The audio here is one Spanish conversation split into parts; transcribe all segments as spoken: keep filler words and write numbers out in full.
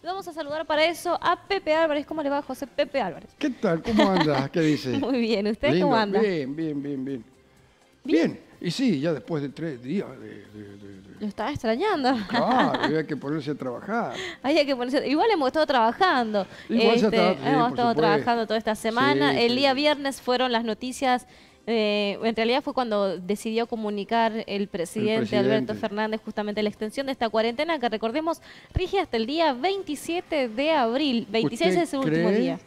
Vamos a saludar para eso a Pepe Álvarez. ¿Cómo le va, José Pepe Álvarez? ¿Qué tal? ¿Cómo andas? ¿Qué dice? Muy bien. ¿Usted Lindo. cómo anda? Bien, bien, bien, bien. Bien. Bien. Y sí, ya después de tres días de... de, de, de... Lo estaba extrañando. Claro, había que ponerse a trabajar. Había que ponerse... Igual hemos estado trabajando. Igual ya Este, está, sí, hemos por estado supuesto. trabajando toda esta semana. Sí, El sí. día viernes fueron las noticias. Eh, en realidad fue cuando decidió comunicar el presidente, presidente. Alberto Fernández justamente la extensión de esta cuarentena que, recordemos, rige hasta el día veintisiete de abril. veintiséis ¿Usted es el último cree? día.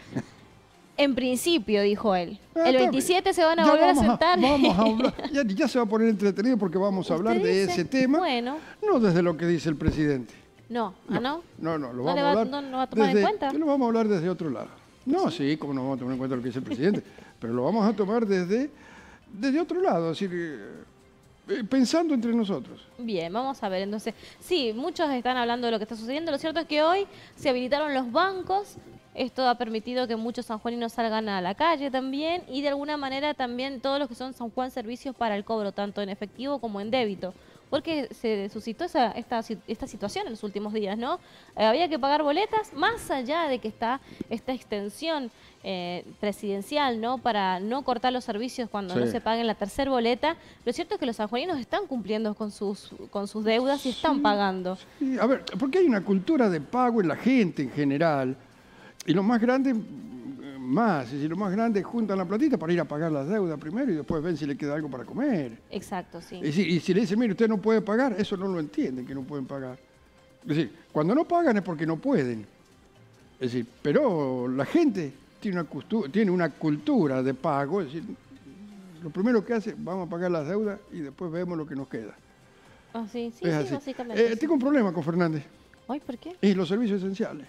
En principio, dijo él. Ah, El está veintisiete bien. se van a Ya volver a vamos sentar. Vamos a hablar. Ya, ya se va a poner entretenido porque vamos a hablar ¿Usted de dice? ese tema. Bueno. No desde lo que dice el presidente. No, ¿ah, no? No, no, lo ¿No vamos le a va- hablar. no- no va a tomar en desde- cuenta? Lo vamos a hablar desde otro lado. No, sí, como no vamos a tomar en cuenta lo que dice el presidente. Pero lo vamos a tomar desde, desde otro lado, es decir, eh, eh, pensando entre nosotros. Bien, vamos a ver. Entonces, sí, muchos están hablando de lo que está sucediendo. Lo cierto es que hoy se habilitaron los bancos. Esto ha permitido que muchos sanjuaninos salgan a la calle también y de alguna manera también todos los que son San Juan servicios para el cobro, tanto en efectivo como en débito. Porque se suscitó esa, esta, esta situación en los últimos días, ¿no? Eh, había que pagar boletas, más allá de que está esta extensión eh, presidencial, ¿no? Para no cortar los servicios cuando Sí. no se paguen la tercera boleta. Lo cierto es que los sanjuaninos están cumpliendo con sus, con sus deudas y están pagando. Sí, a ver, porque hay una cultura de pago en la gente en general. Y los más grandes, más, es decir, los más grandes juntan la platita para ir a pagar las deudas primero y después ven si le queda algo para comer. Exacto, sí. Es decir, y si le dicen, mire, usted no puede pagar, eso no lo entienden, que no pueden pagar. Es decir, cuando no pagan es porque no pueden. Es decir, pero la gente tiene una, cultu- tiene una cultura de pago, es decir, lo primero que hace, vamos a pagar las deudas y después vemos lo que nos queda. Ah, sí, sí, Es sí, así. básicamente. Eh, sí. Tengo un problema con Fernández, Ay, ¿por qué? y los servicios esenciales,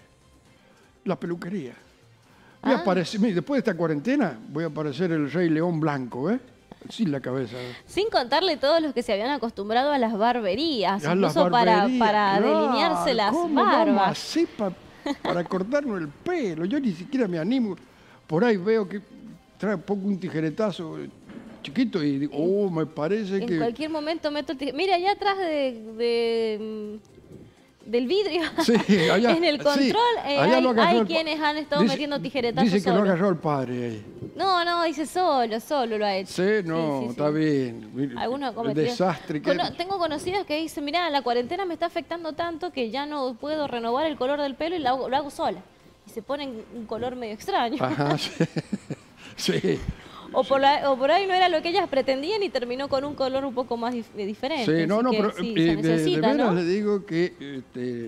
la peluquería. Voy a Ah. aparecer, mire, después de esta cuarentena, voy a aparecer el Rey León blanco, ¿eh? Sin la cabeza. Sin contarle todos los que se habían acostumbrado a las barberías, A las incluso para, barberías, para claro. delinearse las ¿Cómo vamos a barbas. hacer pa- para cortarnos el pelo? Yo ni siquiera me animo. Por ahí veo que trae poco un tijeretazo chiquito y digo, oh, me parece En que... cualquier momento meto el tij- Mira, allá atrás de, de, mm, del vidrio, Sí, allá, en el sí, control, eh, allá hay, lo agarró hay el pa- quienes han estado dice- metiendo tijeretazos Dice que lo solo. agarró el padre ahí. No, no, dice solo, solo lo ha hecho. Sí, no, sí, sí. está bien. Mire, Algunos el cometieron- desastre que... Cono- Tengo conocidas que dicen, mira, la cuarentena me está afectando tanto que ya no puedo renovar el color del pelo y lo hago, lo hago sola. Y se ponen un color medio extraño. Ajá, sí. Sí. O por, la- o por ahí no era lo que ellas pretendían y terminó con un color un poco más dif- diferente. Sí, no, Así no, que pero sí, eh, se de, de necesita, veras ¿no? le digo que este,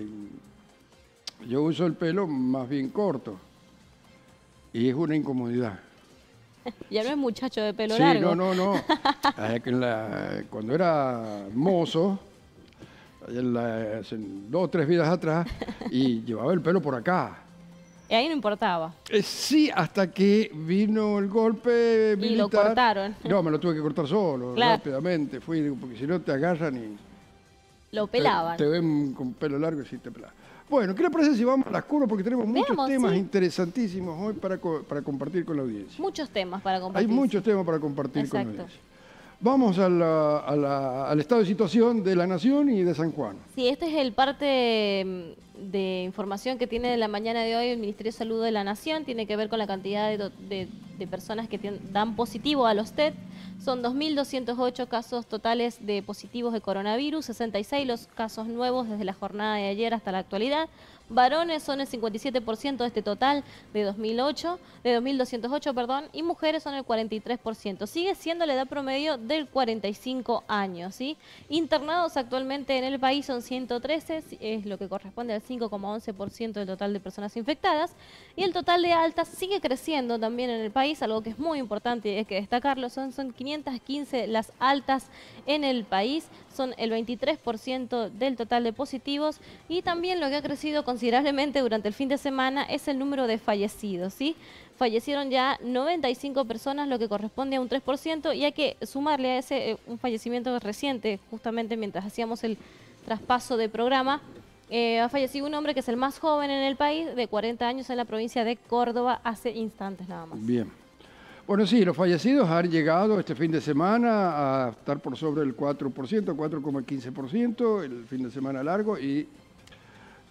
yo uso el pelo más bien corto y es una incomodidad. Ya no es muchacho de pelo Sí, largo. no, no, no. Eh, que en la- cuando era mozo, allá en la- hace dos o tres vidas atrás, y llevaba el pelo por acá. Y ahí no importaba. Eh, sí, hasta que vino el golpe Y militar. lo cortaron. No, me lo tuve que cortar solo, Claro. rápidamente. Fui, digo, porque si no te agarran y... Lo Te- pelaban. Te, ven con pelo largo y sí te pelan. Bueno, ¿qué le parece si vamos a las curvas? Porque tenemos muchos Veamos, temas sí. interesantísimos hoy para, co- para compartir con la audiencia. Muchos temas para Hay compartir. muchos temas para compartir con la Exacto. audiencia. Vamos a la- a la- al estado de situación de la Nación y de San Juan. Sí, este es el parte mm, de información que tiene de la mañana de hoy el Ministerio de Salud de la Nación. Tiene que ver con la cantidad de, do- de- de personas que tien- dan positivo a los test. Son dos mil doscientos ocho casos totales de positivos de coronavirus, sesenta y seis los casos nuevos desde la jornada de ayer hasta la actualidad. Varones son el cincuenta y siete por ciento de este total de dos mil ocho, de dos mil doscientos ocho, perdón, y mujeres son el cuarenta y tres por ciento. Sigue siendo la edad promedio del cuarenta y cinco años, ¿sí? Internados actualmente en el país son ciento trece, es lo que corresponde al cinco coma once por ciento del total de personas infectadas, y el total de altas sigue creciendo también en el país, algo que es muy importante y hay que destacarlo, son, son quinientas quince las altas en el país, son el veintitrés por ciento del total de positivos, y también lo que ha crecido considerablemente durante el fin de semana es el número de fallecidos, ¿sí? Fallecieron ya noventa y cinco personas, lo que corresponde a un tres por ciento, y hay que sumarle a ese eh, un fallecimiento reciente, justamente mientras hacíamos el traspaso de programa. Eh, ha fallecido un hombre que es el más joven en el país, de cuarenta años, en la provincia de Córdoba, hace instantes nada más. Bien. Bueno, sí, los fallecidos han llegado este fin de semana a estar por sobre el cuatro por ciento, cuatro coma quince por ciento, el fin de semana largo, y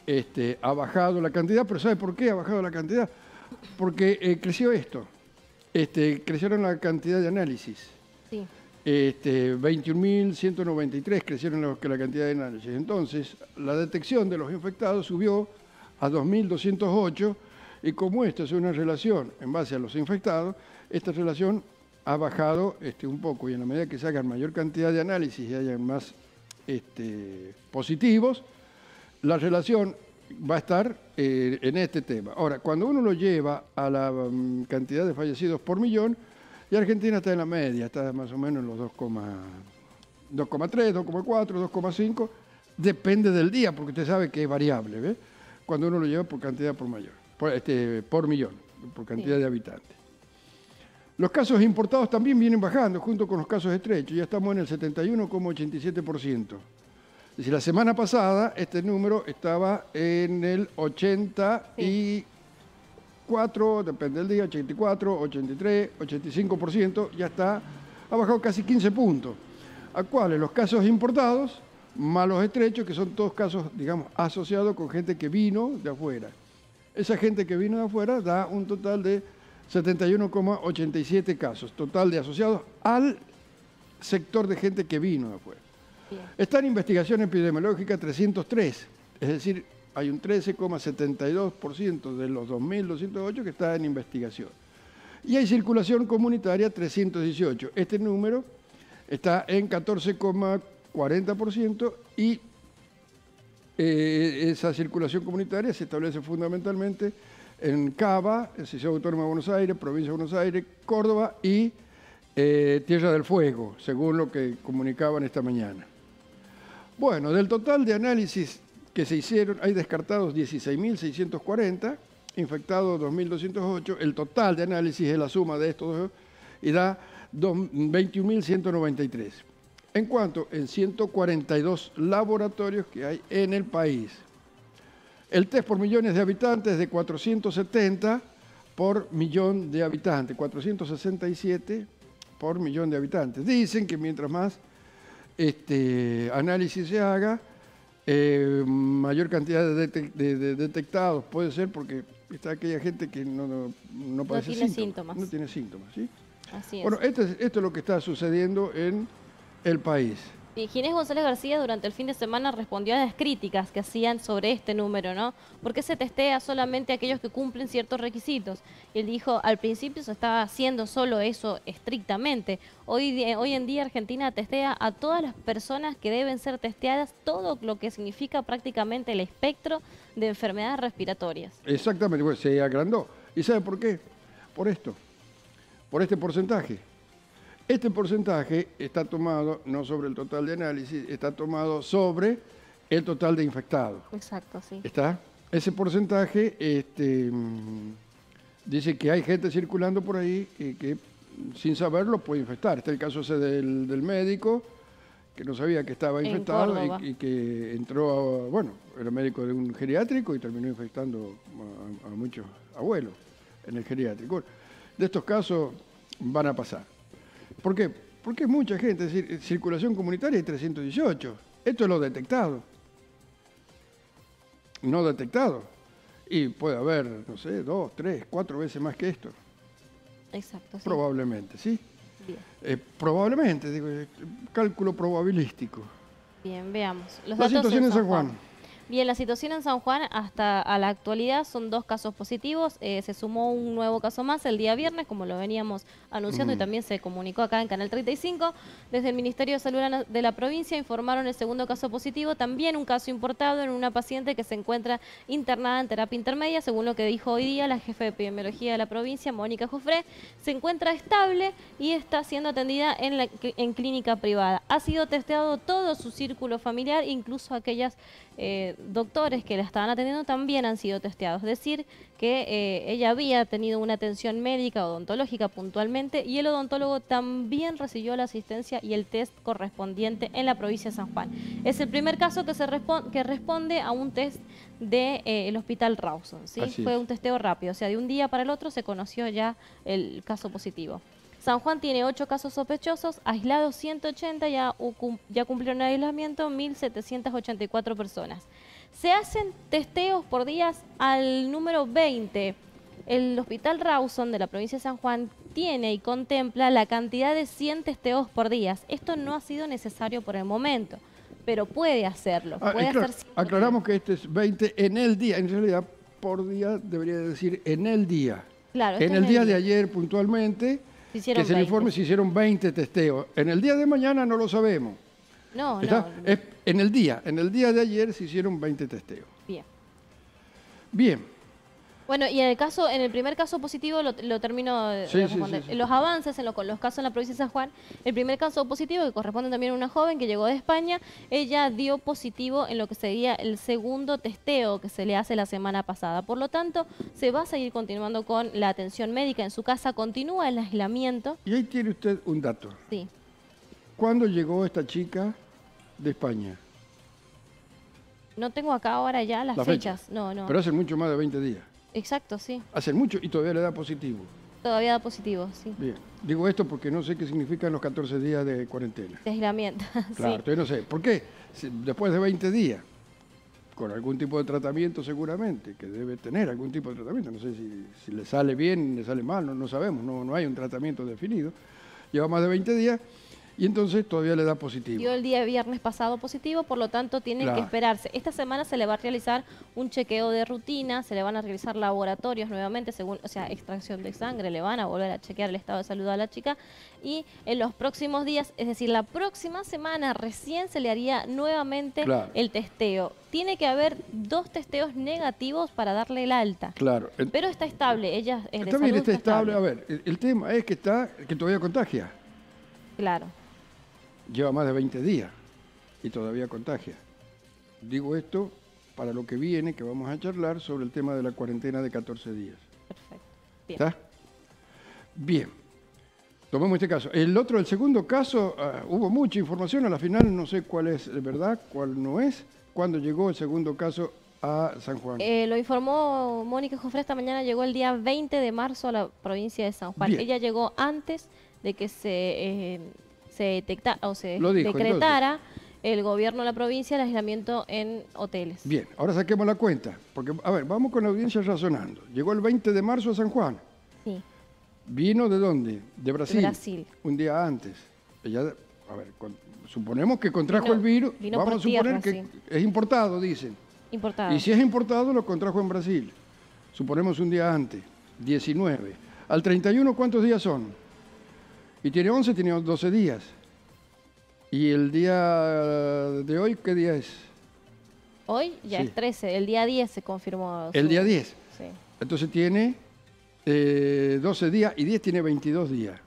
este, ha bajado la cantidad, pero ¿sabe por qué ha bajado la cantidad? Porque eh, creció esto, este, crecieron la cantidad de análisis. Sí. Este, veintiún mil ciento noventa y tres crecieron la, la cantidad de análisis. Entonces, la detección de los infectados subió a dos mil doscientos ocho y como esto es una relación en base a los infectados, esta relación ha bajado este, un poco y en la medida que se hagan mayor cantidad de análisis y hayan más este, positivos, la relación va a estar eh, en este tema. Ahora, cuando uno lo lleva a la um, cantidad de fallecidos por millón, y Argentina está en la media, está más o menos en los dos coma tres, dos coma cuatro, dos coma cinco, depende del día, porque usted sabe que es variable, ¿ve? Cuando uno lo lleva por cantidad por mayor, por, este, por millón, por cantidad sí. de habitantes. Los casos importados también vienen bajando junto con los casos estrechos, ya estamos en el setenta y uno coma ochenta y siete por ciento. Es decir, la semana pasada este número estaba en el ochenta y cuatro, sí. depende del día, ochenta y cuatro, ochenta y tres, ochenta y cinco por ciento, ya está, ha bajado casi quince puntos. ¿A cuáles? Los casos importados, más los estrechos, que son todos casos, digamos, asociados con gente que vino de afuera. Esa gente que vino de afuera da un total de setenta y uno coma ochenta y siete casos, total de asociados al sector de gente que vino de afuera. Bien. Está en investigación epidemiológica trescientos tres, es decir, hay un trece coma setenta y dos por ciento de los dos mil doscientos ocho que está en investigación. Y hay circulación comunitaria trescientos dieciocho. Este número está en catorce coma cuarenta por ciento y eh, esa circulación comunitaria se establece fundamentalmente en Cava, en Ciudad Autónoma de Buenos Aires, Provincia de Buenos Aires, Córdoba y eh, Tierra del Fuego, según lo que comunicaban esta mañana. Bueno, del total de análisis que se hicieron, hay descartados dieciséis mil seiscientos cuarenta, infectados dos mil doscientos ocho, el total de análisis es la suma de estos dos y da veintiún mil ciento noventa y tres. En cuanto en ciento cuarenta y dos laboratorios que hay en el país. El test por millones de habitantes es de cuatrocientos setenta por millón de habitantes, cuatrocientos sesenta y siete por millón de habitantes. Dicen que mientras más este, análisis se haga, eh, mayor cantidad de, detec de, de detectados puede ser porque está aquella gente que no, no, no padece no tiene síntomas, síntomas. No tiene síntomas, ¿sí? Así es. Bueno, esto es, esto es lo que está sucediendo en el país. Y Ginés González García durante el fin de semana respondió a las críticas que hacían sobre este número, ¿no? ¿Por qué se testea solamente a aquellos que cumplen ciertos requisitos? Y él dijo, al principio se estaba haciendo solo eso estrictamente. Hoy, hoy en día Argentina testea a todas las personas que deben ser testeadas, todo lo que significa prácticamente el espectro de enfermedades respiratorias. Exactamente, pues se agrandó. ¿Y sabe por qué? Por esto, por este porcentaje. Este porcentaje está tomado no sobre el total de análisis, está tomado sobre el total de infectados. Exacto, sí. ¿Está? Ese porcentaje este, dice que hay gente circulando por ahí que, que sin saberlo puede infectar. Está el caso ese del, del médico que no sabía que estaba infectado y, y que entró, a, bueno, era médico de un geriátrico y terminó infectando a, a muchos abuelos en el geriátrico. De estos casos van a pasar. ¿Por qué? Porque mucha gente, es decir, circulación comunitaria hay trescientos dieciocho. Esto es lo detectado. No detectado. Y puede haber, no sé, dos, tres, cuatro veces más que esto. Exacto. Sí. Probablemente, ¿sí? Bien. Eh, probablemente, digo, cálculo probabilístico. Bien, veamos. Los la datos situación en San, San Juan. Juan. Bien, la situación en San Juan hasta a la actualidad son dos casos positivos. Eh, se sumó un nuevo caso más el día viernes, como lo veníamos anunciando, mm. y también se comunicó acá en Canal treinta y cinco. Desde el Ministerio de Salud de la provincia informaron el segundo caso positivo, también un caso importado en una paciente que se encuentra internada en terapia intermedia, según lo que dijo hoy día la jefa de epidemiología de la provincia, Mónica Jofré. Se encuentra estable y está siendo atendida en, la, en clínica privada. Ha sido testeado todo su círculo familiar, incluso aquellas Eh, doctores que la estaban atendiendo también han sido testeados. Es decir, que eh, ella había tenido una atención médica odontológica puntualmente y el odontólogo también recibió la asistencia y el test correspondiente en la provincia de San Juan. Es el primer caso que, se responde, que responde a un test del de, eh, Hospital Rawson, ¿sí? Fue un testeo rápido, o sea, de un día para el otro se conoció ya el caso positivo. San Juan tiene ocho casos sospechosos, aislados ciento ochenta, ya, ya cumplieron el aislamiento mil setecientas ochenta y cuatro personas. Se hacen testeos por días al número veinte. El Hospital Rawson de la provincia de San Juan tiene y contempla la cantidad de cien testeos por día. Esto no ha sido necesario por el momento, pero puede hacerlo. Ah, puede aclar- hacer aclaramos que este es veinte en el día, en realidad por día debería decir en el día. Claro, esto En es el el día de día. ayer puntualmente, Se hicieron que se le veinte. informe si hicieron veinte testeos. En el día de mañana no lo sabemos. No, ¿Está? no. Es en el día, en el día de ayer se hicieron veinte testeos. Bien. Bien. Bueno, y en el caso, en el primer caso positivo lo, lo termino de Sí, sí, responder. sí, sí. Los avances en lo- los casos en la provincia de San Juan, el primer caso positivo que corresponde también a una joven que llegó de España, ella dio positivo en lo que sería el segundo testeo que se le hace la semana pasada. Por lo tanto, se va a seguir continuando con la atención médica en su casa, continúa el aislamiento. Y ahí tiene usted un dato. Sí, ¿Cuándo llegó esta chica de España? no tengo acá ahora ya las La fecha. fechas. No, no. Pero hace mucho más de veinte días. Exacto, sí. Hace mucho y todavía le da positivo. Todavía da positivo, sí. Bien. Digo esto porque no sé qué significan los catorce días de cuarentena. De aislamiento. Claro, sí. entonces no sé. ¿Por qué? Si después de veinte días, con algún tipo de tratamiento seguramente, que debe tener algún tipo de tratamiento, no sé si, si le sale bien, le sale mal, no, no sabemos, no, no hay un tratamiento definido. Lleva más de veinte días y entonces todavía le da positivo. Dio el día viernes pasado positivo, por lo tanto tiene Claro. que esperarse. Esta semana se le va a realizar un chequeo de rutina, se le van a realizar laboratorios nuevamente, según, o sea, extracción de sangre, le van a volver a chequear el estado de salud a la chica y en los próximos días, es decir, la próxima semana recién se le haría nuevamente Claro. el testeo. Tiene que haber dos testeos negativos para darle el alta. Claro. En- Pero está estable, ella es de Está bien, salud, está estable. A ver, el, el tema es que está, que todavía contagia. Claro. Lleva más de veinte días y todavía contagia. Digo esto para lo que viene, que vamos a charlar sobre el tema de la cuarentena de catorce días. Perfecto. Bien. ¿Está? Bien. Tomemos este caso. El otro, el segundo caso, ah, hubo mucha información, a la final no sé cuál es de verdad, cuál no es. ¿Cuándo llegó el segundo caso a San Juan? Eh, lo informó Mónica Jofré esta mañana, llegó el día veinte de marzo a la provincia de San Juan. Bien. Ella llegó antes de que se, eh, se detectara o se Lo dijo, decretara el gobierno de la provincia el aislamiento en hoteles. Bien, ahora saquemos la cuenta, porque, a ver, vamos con la audiencia razonando. Llegó el veinte de marzo a San Juan. Sí, ¿Vino de dónde? De Brasil. Brasil. Un día antes. Ella, a ver, con- suponemos que contrajo Vino- el virus. vino Vamos por a suponer tierra, que sí. es importado, dicen. importado. Y si es importado, lo contrajo en Brasil. Suponemos un día antes, diecinueve. Al treinta y uno, ¿cuántos días son? Y tiene once, tiene doce días. ¿Y el día de hoy qué día es? Hoy ya Sí. es trece, el día diez se confirmó. El su- día diez. Sí. Entonces tiene eh, doce días y diez tiene veintidós días.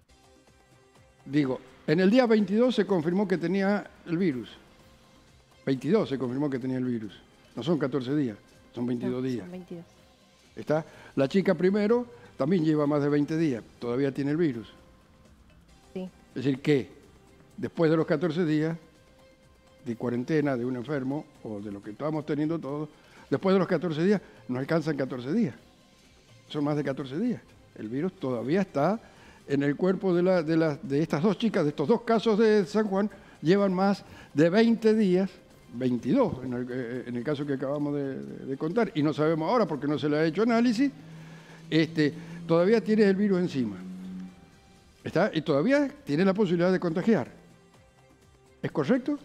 Digo, en el día veintidós se confirmó que tenía el virus. veintidós se confirmó que tenía el virus. No son catorce días, son veintidós No, días. son veintidós. ¿Está? La chica primero también lleva más de veinte días, todavía tiene el virus. Sí. Es decir, que después de los catorce días de cuarentena de un enfermo o de lo que estábamos teniendo todos, después de los catorce días no alcanzan catorce días. Son más de catorce días. El virus todavía está en el cuerpo de, la, de, la- de estas dos chicas, de estos dos casos de San Juan, llevan más de veinte días, veintidós en el, eh, en el caso que acabamos de, de- de contar, y no sabemos ahora porque no se le ha hecho análisis, este, todavía tiene el virus encima. ¿Está? Y todavía tiene la posibilidad de contagiar. ¿Es correcto?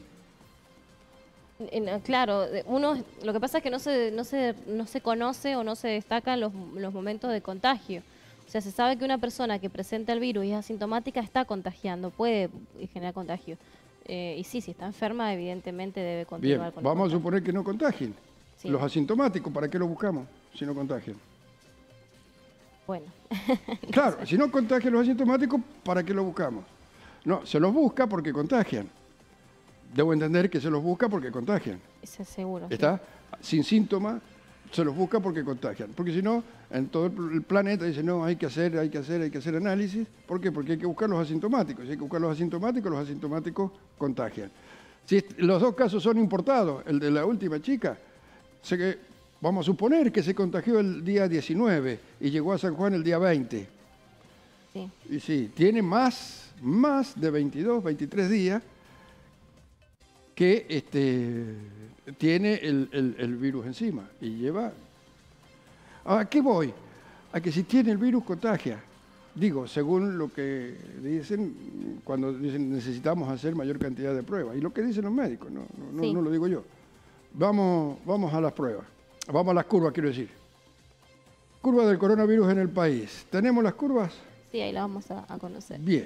En- Claro, de- uno, lo que pasa es que no se, no se, no se conoce o no se destacan los, los momentos de contagio. O sea, se sabe que una persona que presenta el virus y es asintomática está contagiando, puede generar contagio. Eh, y sí, si está enferma, evidentemente debe Bien, continuar con el vamos a contagio. suponer que no contagien. Sí. Los asintomáticos, ¿para qué los buscamos si no contagian? Bueno, Claro, si no contagian los asintomáticos, ¿para qué los buscamos? No, se los busca porque contagian. Debo entender que se los busca porque contagian. eso es seguro. sí. ¿Está? Sin síntomas, se los busca porque contagian. Porque si no, en todo el pl- el planeta dice, no, hay que hacer, hay que hacer, hay que hacer análisis. ¿Por qué? Porque hay que buscar los asintomáticos. Si hay que buscar los asintomáticos, los asintomáticos contagian. Si est- los dos casos son importados, el de la última chica, sé que, vamos a suponer que se contagió el día diecinueve y llegó a San Juan el día veinte. Sí. Y sí, tiene más, más de veintidós, veintitrés días que este, tiene el, el, el virus encima y lleva... ¿A qué voy? A que si tiene el virus contagia. Digo, según lo que dicen, cuando dicen necesitamos hacer mayor cantidad de pruebas. Y lo que dicen los médicos, no, no, Sí. no lo digo yo. Vamos, vamos a las pruebas. Vamos a las curvas, quiero decir. Curva del coronavirus en el país. ¿Tenemos las curvas? Sí, ahí la vamos a, a conocer. Bien.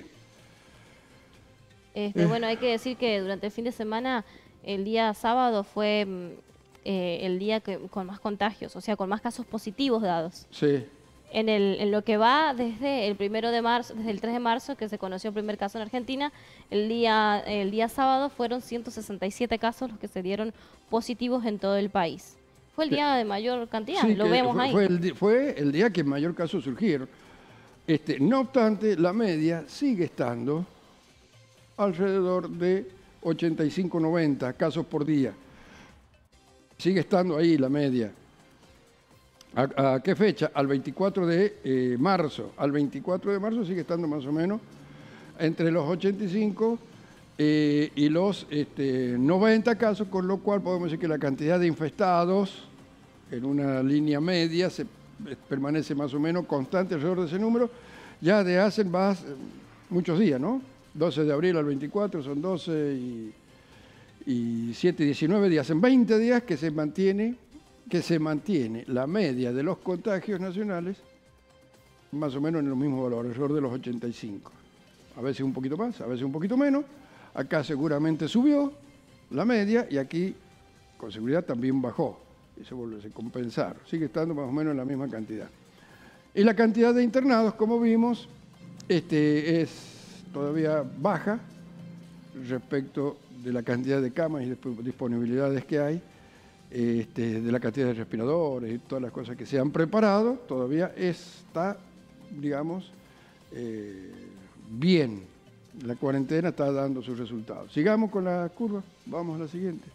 Este, Eh. Bueno, hay que decir que durante el fin de semana, el día sábado fue mm, eh, el día que, con más contagios, o sea, con más casos positivos dados. Sí. En, el, en lo que va desde el primero de marzo, desde el tres de marzo, que se conoció el primer caso en Argentina, el día, el día sábado fueron ciento sesenta y siete casos los que se dieron positivos en todo el país. Fue el Sí. día de mayor cantidad, Sí, lo que vemos fue, ahí. Fue el, di- fue el día que mayor casos surgieron. Este, no obstante, la media sigue estando alrededor de ochenta y cinco, noventa casos por día. Sigue estando ahí la media. ¿A, a qué fecha? Al veinticuatro de eh, marzo. Al veinticuatro de marzo sigue estando más o menos entre los ochenta y cinco eh, y los este, noventa casos, con lo cual podemos decir que la cantidad de infestados en una línea media se, eh, permanece más o menos constante alrededor de ese número, ya de hace más, eh, muchos días, ¿no? doce de abril al veinticuatro son doce y, y siete, diecinueve días, en veinte días que se mantiene que se mantiene la media de los contagios nacionales más o menos en los mismos valores, alrededor de los ochenta y cinco. A veces un poquito más, a veces un poquito menos. Acá seguramente subió la media y aquí con seguridad también bajó. Y se vuelve a compensar. Sigue estando más o menos en la misma cantidad. Y la cantidad de internados, como vimos, este, es todavía baja respecto de la cantidad de camas y disponibilidades que hay. Este, de la cantidad de respiradores y todas las cosas que se han preparado, todavía está, digamos, eh, bien. La cuarentena está dando sus resultados. Sigamos con la curva, vamos a la siguiente.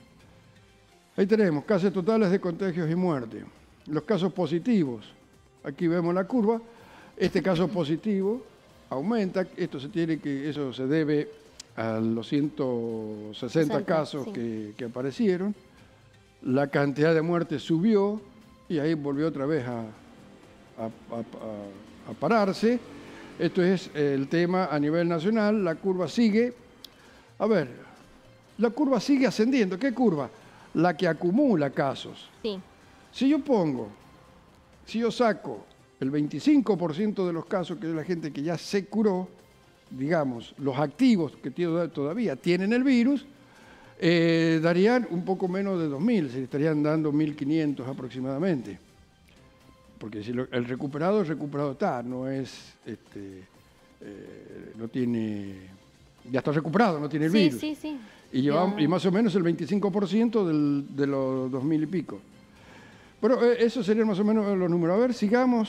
Ahí tenemos casos totales de contagios y muerte. Los casos positivos, aquí vemos la curva. Este caso positivo aumenta, esto se tiene que, eso se debe a los ciento sesenta sesenta, casos sí. que, que aparecieron. La cantidad de muertes subió y ahí volvió otra vez a, a, a, a, a pararse. Esto es el tema a nivel nacional. La curva sigue. A ver, la curva sigue ascendiendo. ¿Qué curva? La que acumula casos. Sí. Si yo pongo, si yo saco el veinticinco por ciento de los casos, que es la gente que ya se curó, digamos, los activos que todavía tienen el virus, Eh, darían un poco menos de dos mil, se estarían dando mil quinientos aproximadamente. Porque si lo, el recuperado, el recuperado está, no es, este, eh, no tiene, ya está recuperado, no tiene el Sí, virus. sí, sí. Y, llevamos, Ya. y más o menos el veinticinco por ciento del, de los dos mil y pico. Pero eh, eso serían más o menos los números. A ver, sigamos.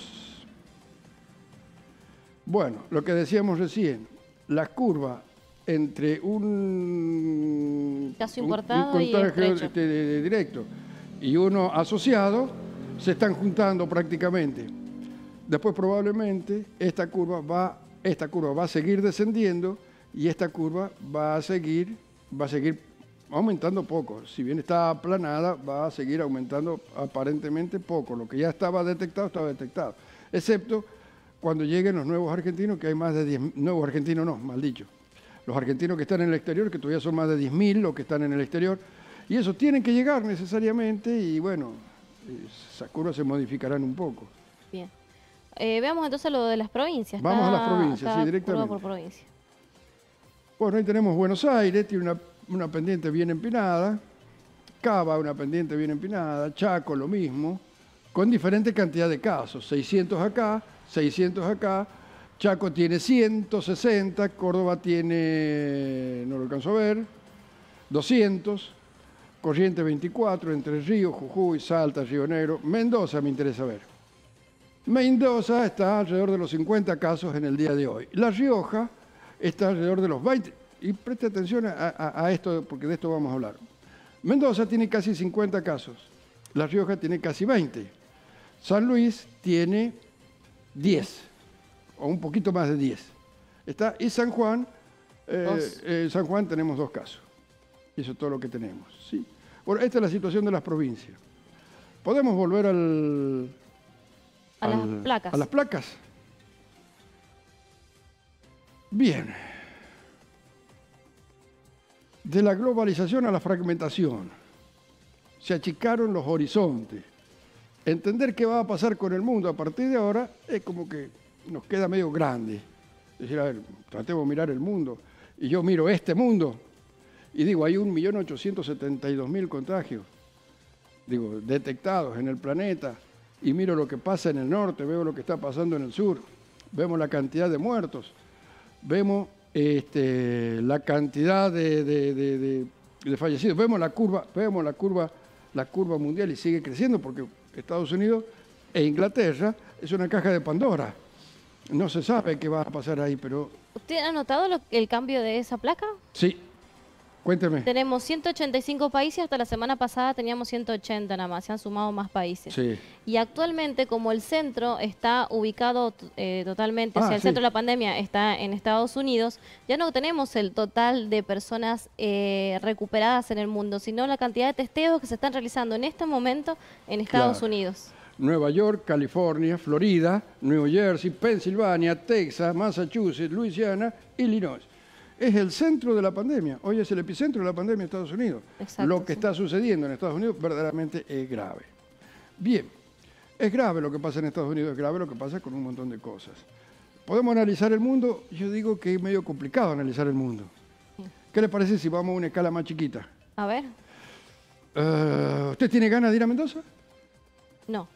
Bueno, lo que decíamos recién, las curvas entre un Caso un- importado un y contagio estrecho. este, de- de directo y uno asociado se están juntando prácticamente. Después probablemente esta curva va esta curva va a seguir descendiendo y esta curva va a seguir va a seguir aumentando poco. Si bien está aplanada, va a seguir aumentando aparentemente poco. Lo que ya estaba detectado estaba detectado, excepto cuando lleguen los nuevos argentinos, que hay más de diez nuevos argentinos, no, mal dicho. Los argentinos que están en el exterior, que todavía son más de diez mil los que están en el exterior, y esos tienen que llegar necesariamente y bueno, esas curvas se modificarán un poco. Bien. Eh, veamos entonces lo de las provincias. Vamos a las Está- provincias, está sí, curva directamente. por provincia. Bueno, ahí tenemos Buenos Aires, tiene una, una pendiente bien empinada, Cava, una pendiente bien empinada, Chaco, lo mismo, con diferente cantidad de casos, seiscientos acá, seiscientos acá, Chaco tiene ciento sesenta, Córdoba tiene, no lo alcanzo a ver, doscientos, Corrientes veinticuatro, Entre Ríos, Jujuy, Salta, Río Negro, Mendoza me interesa ver. Mendoza está alrededor de los cincuenta casos en el día de hoy. La Rioja está alrededor de los veinte, y preste atención a, a, a esto, porque de esto vamos a hablar. Mendoza tiene casi cincuenta casos, La Rioja tiene casi veinte, San Luis tiene diez, o un poquito más de diez. Está, y San Juan, eh, Dos. eh, San Juan tenemos dos casos. Y eso es todo lo que tenemos. ¿Sí? Bueno, esta es la situación de las provincias. ¿Podemos volver al, A al- las placas. a las placas? Bien. De la globalización a la fragmentación. Se achicaron los horizontes. Entender qué va a pasar con el mundo a partir de ahora es como que nos queda medio grande. Es decir, a ver, tratemos de mirar el mundo. Y yo miro este mundo y digo, hay un millón ochocientos setenta y dos mil contagios, digo, detectados en el planeta. Y miro lo que pasa en el norte, veo lo que está pasando en el sur. Vemos la cantidad de muertos. Vemos este, la cantidad de, de, de, de, de fallecidos. Vemos la curva, vemos la curva, la curva mundial y sigue creciendo porque Estados Unidos e Inglaterra es una caja de Pandora. No se sabe qué va a pasar ahí, pero ¿Usted ha notado lo- el cambio de esa placa? sí. Cuénteme. Tenemos ciento ochenta y cinco países, hasta la semana pasada teníamos ciento ochenta nada más, se han sumado más países. Sí. Y actualmente, como el centro está ubicado eh, totalmente, o Ah, sea, el sí. centro de la pandemia está en Estados Unidos, ya no tenemos el total de personas eh, recuperadas en el mundo, sino la cantidad de testeos que se están realizando en este momento en Estados Claro. Unidos. Nueva York, California, Florida, New Jersey, Pensilvania, Texas, Massachusetts, Luisiana, Illinois. Es el centro de la pandemia. Hoy es el epicentro de la pandemia en Estados Unidos. Exacto, Lo que sí. está sucediendo en Estados Unidos verdaderamente es grave. Bien, es grave lo que pasa en Estados Unidos, es grave lo que pasa con un montón de cosas. ¿Podemos analizar el mundo? Yo digo que es medio complicado analizar el mundo. ¿Qué le parece si vamos a una escala más chiquita? A ver, Eh, ¿Usted tiene ganas de ir a Mendoza? no.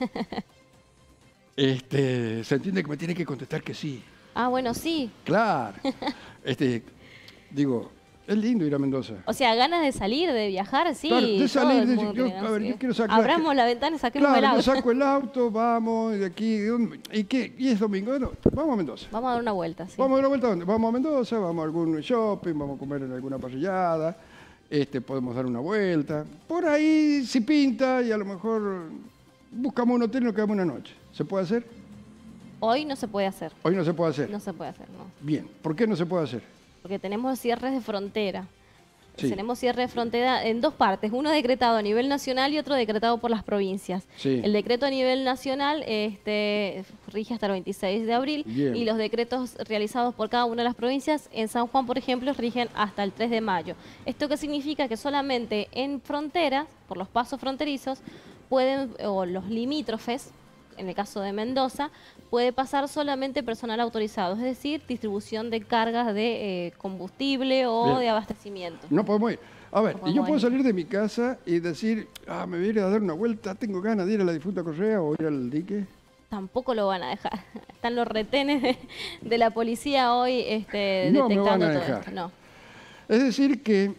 Este, se entiende que me tiene que contestar que sí. Ah, bueno, sí. Claro. Este, digo, es lindo ir a Mendoza. O sea, ganas de salir, de viajar, sí. Claro, de todo salir, el de- mundo yo- tiene ganas, a ver, sí. yo quiero sacar- Abramos la ventana y saquemos el Claro, yo auto. saco el auto, vamos, de aquí, ¿de dónde? ¿Y qué? ¿Y es domingo? No, vamos a Mendoza. Vamos a dar una vuelta, sí. Vamos a dar una vuelta, ¿a dónde? Vamos a Mendoza, vamos a algún shopping, vamos a comer en alguna parrillada, este, podemos dar una vuelta. Por ahí si pinta y a lo mejor buscamos un hotel y nos quedamos una noche. ¿Se puede hacer? Hoy no se puede hacer. Hoy no se puede hacer. No se puede hacer, no. Bien, ¿por qué no se puede hacer? Porque tenemos cierres de frontera. Sí. Tenemos cierre de frontera en dos partes, uno decretado a nivel nacional y otro decretado por las provincias. Sí. El decreto a nivel nacional este, rige hasta el veintiséis de abril Bien. y los decretos realizados por cada una de las provincias, en San Juan, por ejemplo, rigen hasta el tres de mayo. ¿Esto qué significa? Que solamente en fronteras, por los pasos fronterizos, pueden, o los limítrofes, en el caso de Mendoza, puede pasar solamente personal autorizado, es decir, distribución de cargas de eh, combustible o Bien. de abastecimiento. No podemos ir. A ver, No y yo podemos puedo ir. salir de mi casa y decir, ah, me voy a ir a dar una vuelta, tengo ganas de ir a la difunta Correa o ir al dique. Tampoco lo van a dejar. Están los retenes de, de la policía hoy este, No me detectando van a todo dejar. esto. No. Es decir que...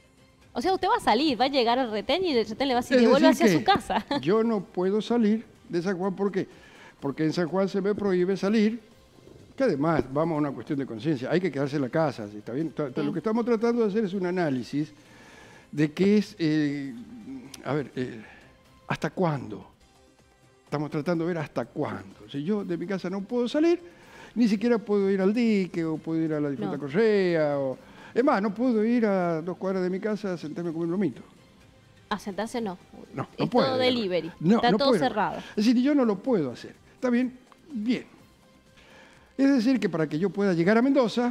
O sea, usted va a salir, va a llegar al retén y el retén le va a decir es que vuelva decir hacia que su casa. yo no puedo salir de San Juan, ¿por qué? Porque en San Juan se me prohíbe salir, que además vamos a una cuestión de conciencia, hay que quedarse en la casa, ¿sí? ¿Está bien? Ta- ta- Lo que estamos tratando de hacer es un análisis de qué es, eh, a ver, eh, ¿hasta cuándo? Estamos tratando de ver hasta cuándo. Si yo de mi casa no puedo salir, ni siquiera puedo ir al dique o puedo ir a la difunta No. Correa, o... Es más, no puedo ir a dos cuadras de mi casa a sentarme a comer un lomito. A sentarse no. No, no es puedo. todo delivery. No, Está no todo puedo. cerrado. Es decir, yo no lo puedo hacer. ¿Está bien? Bien. Es decir, que para que yo pueda llegar a Mendoza,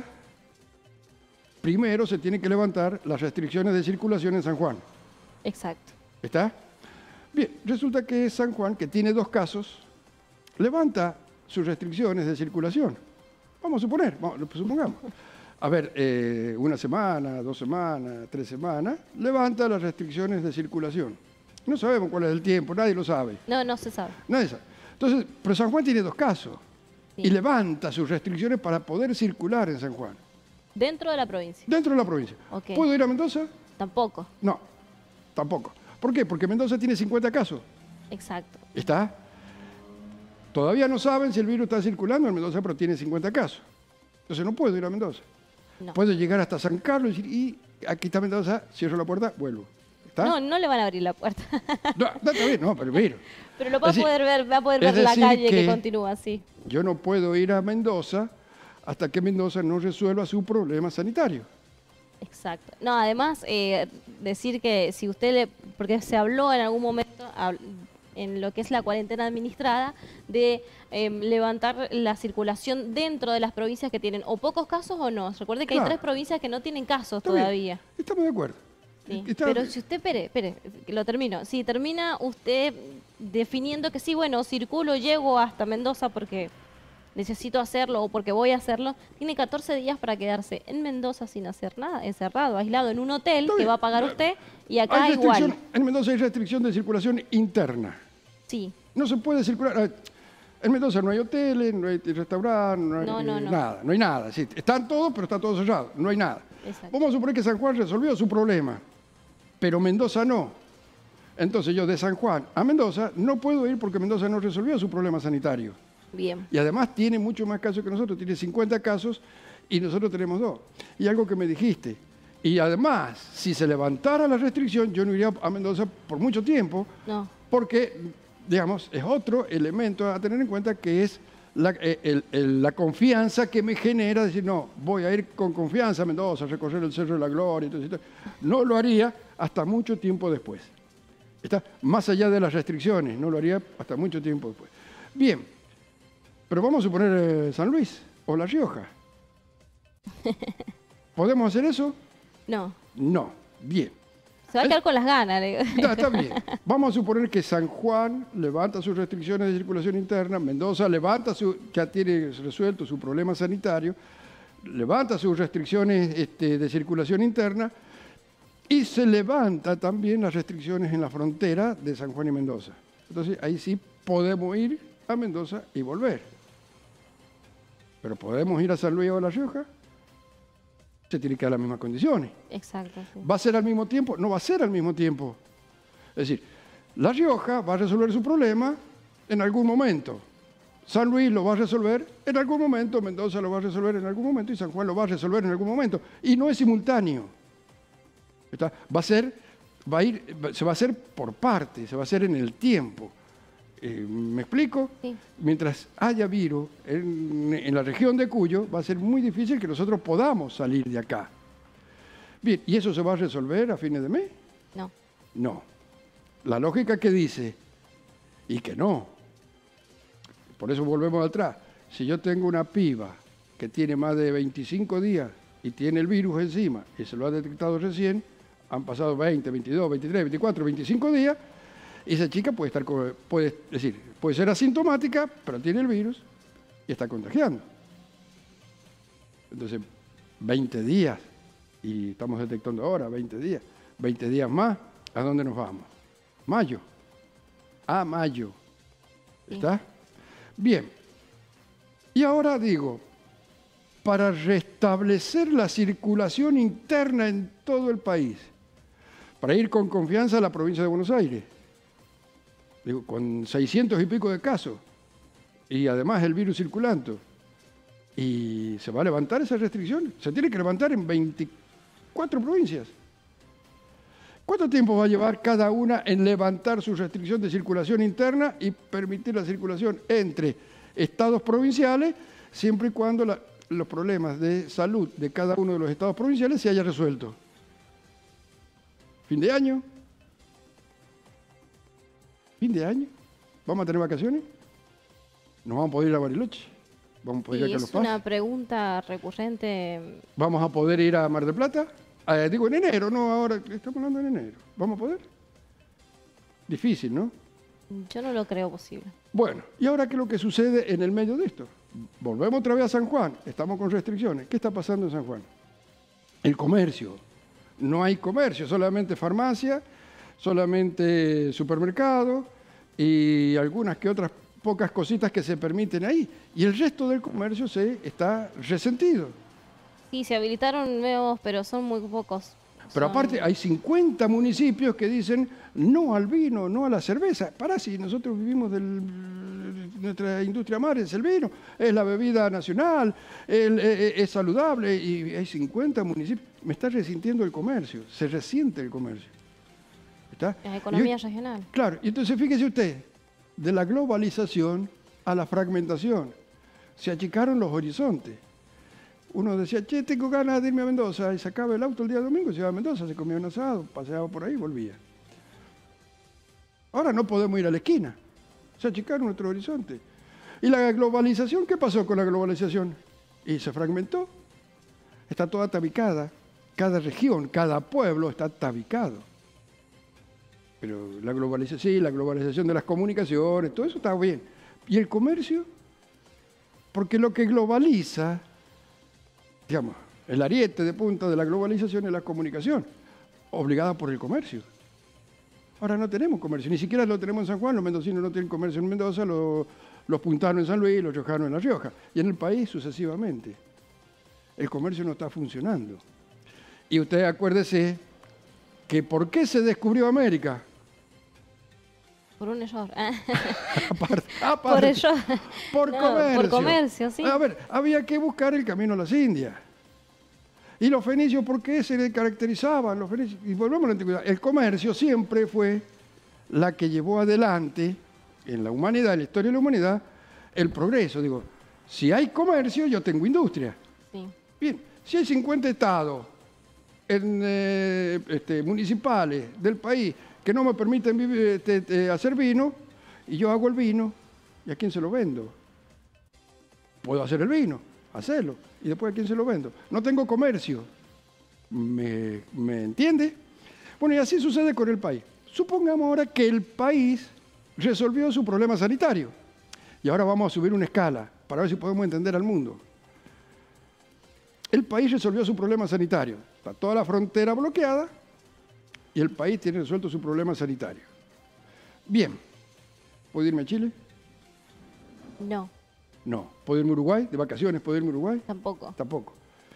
primero se tienen que levantar las restricciones de circulación en San Juan. Exacto. ¿Está? Bien, resulta que San Juan, que tiene dos casos, levanta sus restricciones de circulación. Vamos a suponer, vamos, lo supongamos. A ver, eh, una semana, dos semanas, tres semanas, levanta las restricciones de circulación. No sabemos cuál es el tiempo, nadie lo sabe. No, no se sabe. Nadie sabe. Entonces, pero San Juan tiene dos casos Sí. y levanta sus restricciones para poder circular en San Juan, Dentro de la provincia. dentro de la provincia. Ok. ¿Puedo ir a Mendoza? Tampoco. No, tampoco. ¿Por qué? Porque Mendoza tiene cincuenta casos. Exacto. ¿Está? Todavía no saben si el virus está circulando en Mendoza, pero tiene cincuenta casos. Entonces no puedo ir a Mendoza. No. Puedo llegar hasta San Carlos y decir, y aquí está Mendoza, cierro la puerta, vuelvo. ¿Está? No, no le van a abrir la puerta. No, no, está bien, no, pero mira, Pero lo va a Es decir- poder ver, va a poder es ver la decir calle que, que- continúa así. yo no puedo ir a Mendoza hasta que Mendoza no resuelva su problema sanitario. Exacto. No, además, eh, decir que si usted le... Porque se habló en algún momento, hab- en lo que es la cuarentena administrada, de eh, levantar la circulación dentro de las provincias que tienen o pocos casos o no. Recuerde que hay Claro. tres provincias que no tienen casos Está bien, todavía. estamos de acuerdo. Sí, Está- pero si usted, espere, espere, lo termino. Si termina usted definiendo que sí, bueno, circulo, llego hasta Mendoza porque necesito hacerlo o porque voy a hacerlo, tiene catorce días para quedarse en Mendoza sin hacer nada, encerrado, aislado en un hotel Está que bien. va a pagar usted y acá Hay restricción, igual. en Mendoza hay restricción de circulación interna. Sí, No se puede circular. eh, En Mendoza no hay hoteles, no hay restaurantes, no hay No, no, eh, no. nada, no hay nada. Sí, están todos, pero está todo cerrado, no hay nada. exacto. Vamos a suponer que San Juan resolvió su problema, pero Mendoza no. Entonces yo de San Juan a Mendoza no puedo ir porque Mendoza no resolvió su problema sanitario. Bien. Y además tiene mucho más casos que nosotros, tiene cincuenta casos y nosotros tenemos dos. Y algo que me dijiste, y además, si se levantara la restricción, yo no iría a Mendoza por mucho tiempo, No, porque, digamos, es otro elemento a tener en cuenta que es la, eh, el- el- la confianza que me genera decir, no, voy a ir con confianza a Mendoza, a recorrer el Cerro de la Gloria, y todo eso. No lo haría hasta mucho tiempo después. Está más allá de las restricciones, no lo haría hasta mucho tiempo después. Bien. Pero vamos a suponer eh, San Luis o La Rioja. ¿Podemos hacer eso? no. No. Bien. Se va a quedar con las ganas. le digo. Está, está bien. Vamos a suponer que San Juan levanta sus restricciones de circulación interna, Mendoza levanta su, ya tiene resuelto su problema sanitario, levanta sus restricciones este, de circulación interna y se levanta también las restricciones en la frontera de San Juan y Mendoza. Entonces ahí sí podemos ir a Mendoza y volver. Pero podemos ir a San Luis o a La Rioja, se tiene que dar las mismas condiciones. Exacto, sí. ¿Va a ser al mismo tiempo? No va a ser al mismo tiempo. Es decir, La Rioja va a resolver su problema en algún momento. San Luis lo va a resolver en algún momento, Mendoza lo va a resolver en algún momento y San Juan lo va a resolver en algún momento. Y no es simultáneo. ¿Está? Va a ser, va a ir, se va a hacer por partes, se va a hacer en el tiempo. Eh, ¿Me explico? Sí. Mientras haya virus en, en la región de Cuyo, va a ser muy difícil que nosotros podamos salir de acá. Bien, ¿y eso se va a resolver a fines de mes? No. No. La lógica que dice, y que no, por eso volvemos atrás, si yo tengo una piba que tiene más de veinticinco días y tiene el virus encima y se lo ha detectado recién, han pasado veinte, veintidós, veintitrés, veinticuatro, veinticinco días, esa chica puede estar, con- puede, es decir, puede ser asintomática, pero tiene el virus y está contagiando. Entonces, veinte días, y estamos detectando ahora veinte días, veinte días más, ¿a dónde nos vamos? Mayo. A mayo. ¿Está? Bien. Y ahora digo, para restablecer la circulación interna en todo el país, para ir con confianza a la provincia de Buenos Aires, digo, con seiscientos y pico de casos, y además el virus circulando, y se va a levantar esa restricción, se tiene que levantar en veinticuatro provincias. ¿Cuánto tiempo va a llevar cada una en levantar su restricción de circulación interna y permitir la circulación entre estados provinciales, siempre y cuando la- los problemas de salud de cada uno de los estados provinciales se haya resuelto? ¿Fin de año? ¿Fin de año? ¿Vamos a tener vacaciones? ¿Nos vamos a poder ir a Bariloche? ¿Vamos a poder ir Y a Carlos es Paz? una pregunta recurrente. ¿Vamos a poder ir a Mar del Plata? Eh, digo, en enero, no, ahora estamos hablando en enero. ¿Vamos a poder? Difícil, ¿no? Yo no lo creo posible. Bueno, ¿y ahora qué es lo que sucede en el medio de esto? Volvemos otra vez a San Juan, estamos con restricciones. ¿Qué está pasando en San Juan? El comercio. No hay comercio, solamente farmacia, solamente supermercado y algunas que otras pocas cositas que se permiten ahí. Y el resto del comercio se está resentido. Sí, se habilitaron nuevos, pero son muy pocos. Pero Son- aparte hay cincuenta municipios que dicen no al vino, no a la cerveza. Pará, si nosotros vivimos de nuestra industria mar, es el vino, es la bebida nacional, el- es, es saludable y hay cincuenta municipios. Me está resintiendo el comercio, se resiente el comercio. ¿Está? La economía Y hoy- regional. Claro, y entonces fíjese usted, de la globalización a la fragmentación, se achicaron los horizontes. Uno decía, che, tengo ganas de irme a Mendoza, y sacaba el auto el día domingo, se iba a Mendoza, se comía un asado, paseaba por ahí y volvía. Ahora no podemos ir a la esquina, se achicaron nuestro horizonte. ¿Y la globalización? ¿Qué pasó con la globalización? Y se fragmentó, está toda tabicada, cada región, cada pueblo está tabicado. Pero la globalización, sí, la globalización de las comunicaciones, todo eso está bien. ¿Y el comercio? Porque lo que globaliza, digamos, el ariete de punta de la globalización es la comunicación, obligada por el comercio. Ahora no tenemos comercio, ni siquiera lo tenemos en San Juan, los mendocinos no tienen comercio en Mendoza, los, los puntanos en San Luis, los riojanos en La Rioja, y en el país sucesivamente. El comercio no está funcionando. Y usted acuérdese que ¿por qué se descubrió América? Por un error. aparte, aparte, por error. Por no, comercio. Por comercio, sí. A ver, había que buscar el camino a las Indias. ¿Y los fenicios por qué se le caracterizaban? Los fenicios? Y volvemos a la antigüedad. El comercio siempre fue la que llevó adelante, en la humanidad, en la historia de la humanidad, el progreso. Digo, si hay comercio, yo tengo industria. Sí. Bien, si hay cincuenta estados en, eh, este, municipales del país que no me permiten vivir, este, este, hacer vino, y yo hago el vino, ¿y a quién se lo vendo? Puedo hacer el vino, hacerlo, y después ¿a quién se lo vendo? No tengo comercio. ¿Me, me entiende? Bueno, y así sucede con el país. Supongamos ahora que el país resolvió su problema sanitario, y ahora vamos a subir una escala para ver si podemos entender al mundo. El país resolvió su problema sanitario, está toda la frontera bloqueada, y el país tiene resuelto su problema sanitario. Bien, ¿puedo irme a Chile? No. No. ¿Puedo irme a Uruguay? ¿De vacaciones puedo irme a Uruguay? Tampoco. Tampoco.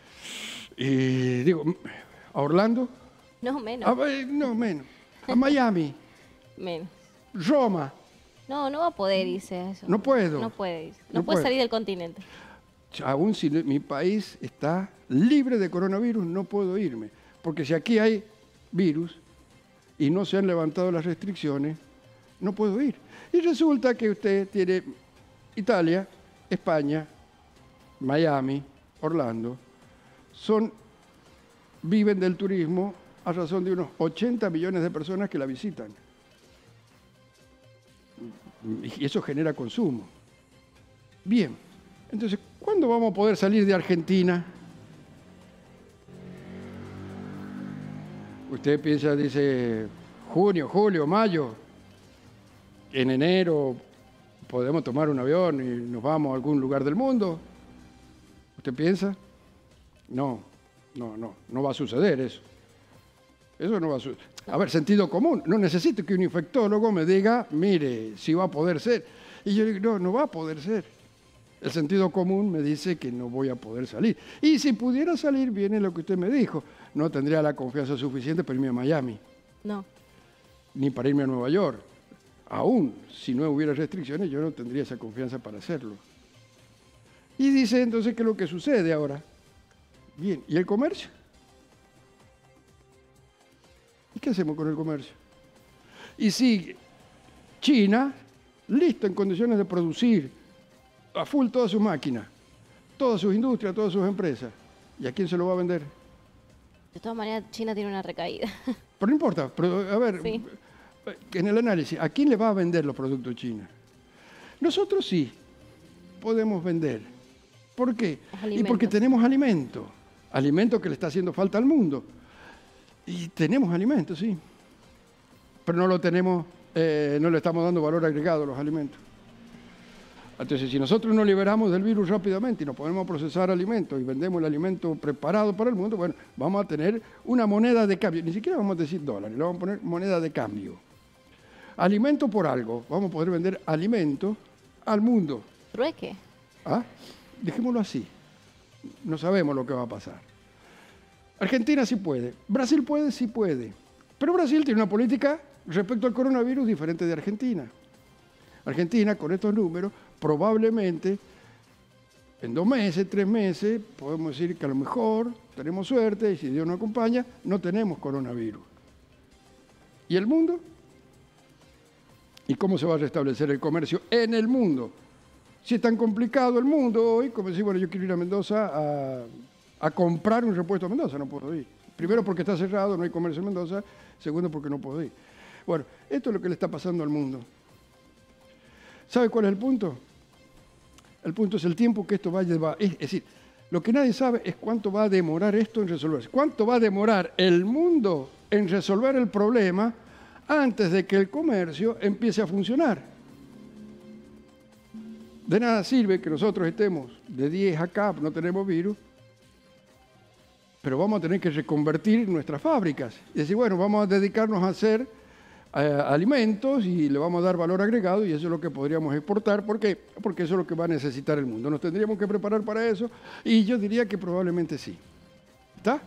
Y digo, ¿a Orlando? No, menos. A, no, menos. ¿A Miami? Menos. ¿Roma? No, no va a poder irse a eso. No puedo. No puede irse. No No, puede puedo. salir del continente. Aún si mi país está libre de coronavirus, no puedo irme. Porque si aquí hay virus y no se han levantado las restricciones, no puedo ir. Y resulta que usted tiene Italia, España, Miami, Orlando, son, viven del turismo a razón de unos ochenta millones de personas que la visitan. Y eso genera consumo. Bien, entonces, ¿cuándo vamos a poder salir de Argentina? Usted piensa, dice, junio, julio, mayo, en enero podemos tomar un avión y nos vamos a algún lugar del mundo. ¿Usted piensa? No, no, no, no va a suceder eso. Eso no va a suceder. A ver, sentido común. No necesito que un infectólogo me diga, mire, si va a poder ser. Y yo digo, no, no va a poder ser. El sentido común me dice que no voy a poder salir. Y si pudiera salir, viene lo que usted me dijo. No tendría la confianza suficiente para irme a Miami. No. Ni para irme a Nueva York. Aún si no hubiera restricciones, yo no tendría esa confianza para hacerlo. Y dice entonces qué es lo que sucede ahora. Bien, ¿y el comercio? ¿Y qué hacemos con el comercio? Y si China, listo en condiciones de producir a full todas sus máquinas, todas sus industrias, todas sus empresas, ¿y a quién se lo va a vender? De todas maneras, China tiene una recaída. Pero no importa, pero a ver, Sí. en el análisis, ¿a quién le va a vender los productos chinos? Nosotros sí podemos vender. ¿Por qué? Los Y alimentos. porque tenemos alimento, alimento que le está haciendo falta al mundo. Y tenemos alimentos, sí. Pero no lo tenemos, eh, no le estamos dando valor agregado a los alimentos. Entonces, si nosotros nos liberamos del virus rápidamente y nos podemos procesar alimentos y vendemos el alimento preparado para el mundo, bueno, vamos a tener una moneda de cambio. Ni siquiera vamos a decir dólares, le vamos a poner moneda de cambio. Alimento por algo. Vamos a poder vender alimento al mundo. Trueque. ¿Ah? Dejémoslo así. No sabemos lo que va a pasar. Argentina sí puede. Brasil puede, sí puede. Pero Brasil tiene una política respecto al coronavirus diferente de Argentina. Argentina, con estos números, probablemente en dos meses, tres meses, podemos decir que a lo mejor tenemos suerte y si Dios nos acompaña, no tenemos coronavirus. ¿Y el mundo? ¿Y cómo se va a restablecer el comercio en el mundo? si es tan complicado el mundo hoy, como decir, bueno, yo quiero ir a Mendoza a, a comprar un repuesto a Mendoza, no puedo ir. Primero porque está cerrado, no hay comercio en Mendoza. Segundo porque no puedo ir. Bueno, esto es lo que le está pasando al mundo. ¿Sabe cuál es el punto? El punto es el tiempo que esto va a llevar. Es, es decir, lo que nadie sabe es cuánto va a demorar esto en resolverse. ¿Cuánto va a demorar el mundo en resolver el problema antes de que el comercio empiece a funcionar? De nada sirve que nosotros estemos de diez acá, no tenemos virus, pero vamos a tener que reconvertir nuestras fábricas. Y decir, bueno, vamos a dedicarnos a hacer eh, alimentos y le vamos a dar valor agregado y eso es lo que podríamos exportar. ¿Por qué? Porque eso es lo que va a necesitar el mundo. Nos tendríamos que preparar para eso y yo diría que probablemente sí. ¿Está?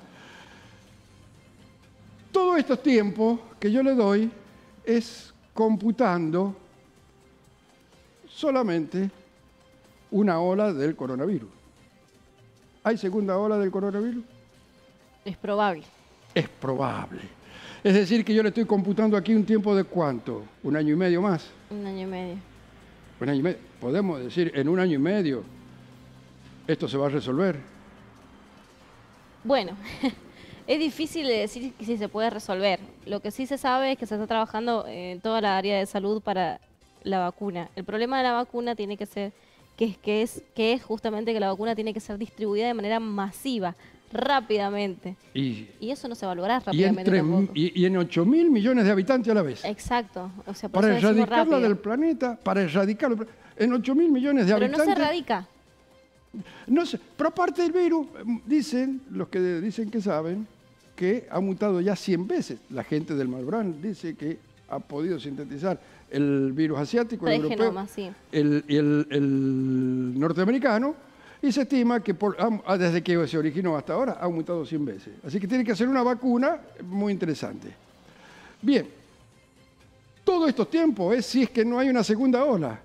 Todos estos tiempos que yo le doy es computando solamente una ola del coronavirus. ¿Hay segunda ola del coronavirus? Es probable. Es probable. Es decir, que yo le estoy computando aquí un tiempo de ¿cuánto? ¿Un año y medio más? Un año y medio. Un año y medio. Podemos decir, en un año y medio, esto se va a resolver. Bueno, es difícil de decir que sí se puede resolver. Lo que sí se sabe es que se está trabajando en toda la área de salud para la vacuna. El problema de la vacuna tiene que ser, que es, que es, que es justamente que la vacuna tiene que ser distribuida de manera masiva, rápidamente. Y, y eso no se va a lograr rápidamente y, tampoco. Y, y en ocho mil millones de habitantes a la vez. Exacto. O sea, por para eso erradicarla del planeta, para erradicarlo, en ocho mil millones de Pero habitantes. Pero no se erradica. No sé, pero aparte del virus, dicen, los que dicen que saben, que ha mutado ya cien veces. La gente del Malbrán dice que ha podido sintetizar el virus asiático, el europeo, genoma, sí. el, el, el norteamericano, y se estima que por, desde que se originó hasta ahora ha mutado cien veces. Así que tiene que hacer una vacuna muy interesante. Bien, todos estos tiempos es si es que no hay una segunda ola.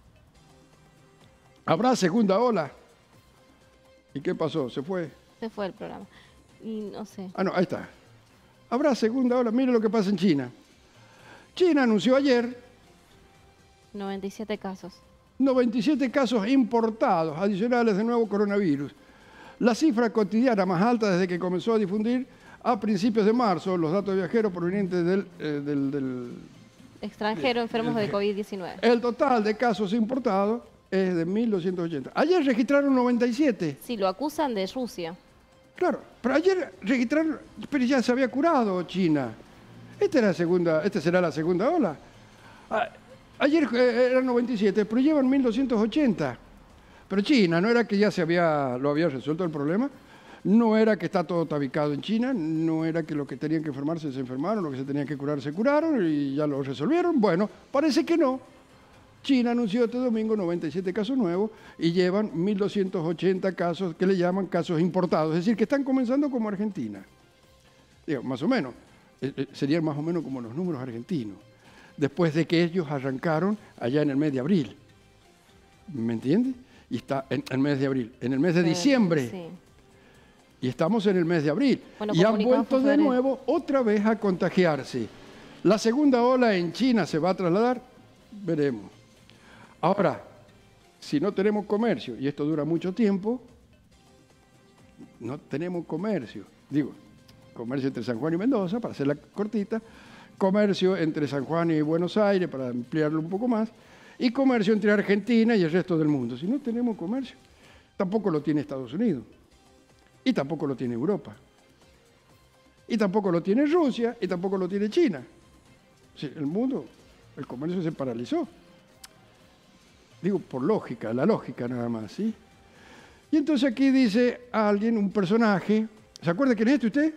¿Habrá segunda ola? ¿Y qué pasó? ¿Se fue? Se fue el programa. Y no sé. Ah, no, ahí está. Habrá segunda ola. Mire lo que pasa en China. China anunció ayer noventa y siete casos. noventa y siete casos importados adicionales de nuevo coronavirus. La cifra cotidiana más alta desde que comenzó a difundir a principios de marzo los datos de viajeros provenientes del... Eh, del, del extranjero enfermos de COVID diecinueve. El total de casos importados es de mil doscientos ochenta. Ayer registraron noventa y siete. Sí, lo acusan de Rusia. Claro, pero ayer registraron, pero ya se había curado China. Esta, era la segunda, esta será la segunda ola. Ayer eran noventa y siete, pero llevan mil doscientos ochenta. Pero China, ¿no era que ya se había, lo había resuelto el problema? No era que está todo tabicado en China, no era que los que tenían que enfermarse se enfermaron, los que se tenían que curar se curaron y ya lo resolvieron. Bueno, parece que no. China anunció este domingo noventa y siete casos nuevos y llevan mil doscientos ochenta casos que le llaman casos importados. Es decir, que están comenzando como Argentina. Digo, más o menos. Eh, eh, serían más o menos como los números argentinos. Después de que ellos arrancaron allá en el mes de abril. ¿Me entiende? Y está en el mes de abril. En el mes de diciembre. Sí. Y estamos en el mes de abril. Bueno, y han vuelto de nuevo otra vez a contagiarse. La segunda ola en China se va a trasladar. Veremos. Ahora, si no tenemos comercio, y esto dura mucho tiempo, no tenemos comercio. Digo, comercio entre San Juan y Mendoza, para hacerla cortita, comercio entre San Juan y Buenos Aires, para ampliarlo un poco más, y comercio entre Argentina y el resto del mundo. Si no tenemos comercio, tampoco lo tiene Estados Unidos, y tampoco lo tiene Europa, y tampoco lo tiene Rusia, y tampoco lo tiene China. Sí, el mundo, el comercio se paralizó. Digo, por lógica, la lógica nada más, ¿sí? Y entonces aquí dice alguien, un personaje, ¿se acuerda quién es este usted?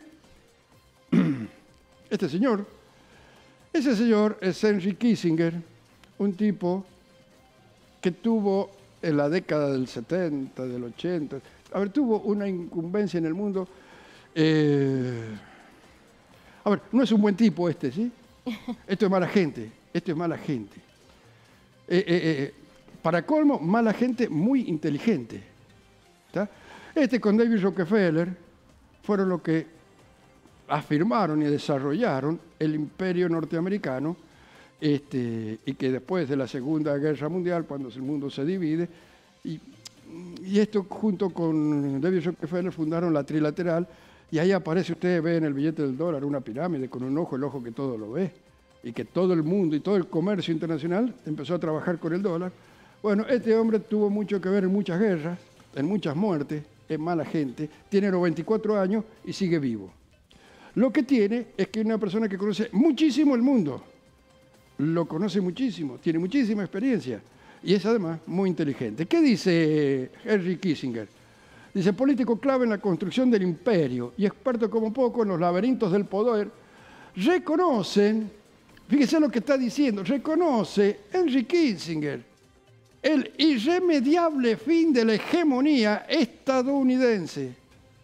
Este señor. Ese señor es Henry Kissinger, un tipo que tuvo en la década del setenta, del ochenta, a ver, tuvo una incumbencia en el mundo. Eh, a ver, no es un buen tipo este, ¿sí? Esto es mala gente, esto es mala gente. Eh, eh, eh, Para colmo, mala gente muy inteligente. ¿Está? Este con David Rockefeller fueron los que afirmaron y desarrollaron el imperio norteamericano este, y que después de la Segunda Guerra Mundial, cuando el mundo se divide, y, y esto junto con David Rockefeller fundaron la Trilateral, y ahí aparece, ustedes ven en el billete del dólar una pirámide con un ojo, el ojo que todo lo ve, y que todo el mundo y todo el comercio internacional empezó a trabajar con el dólar. Bueno, este hombre tuvo mucho que ver en muchas guerras, en muchas muertes, es mala gente, tiene noventa y cuatro años y sigue vivo. Lo que tiene es que es una persona que conoce muchísimo el mundo, lo conoce muchísimo, tiene muchísima experiencia y es además muy inteligente. ¿Qué dice Henry Kissinger? Dice, político clave en la construcción del imperio y experto como poco en los laberintos del poder, reconocen, fíjese lo que está diciendo, reconoce Henry Kissinger el irremediable fin de la hegemonía estadounidense.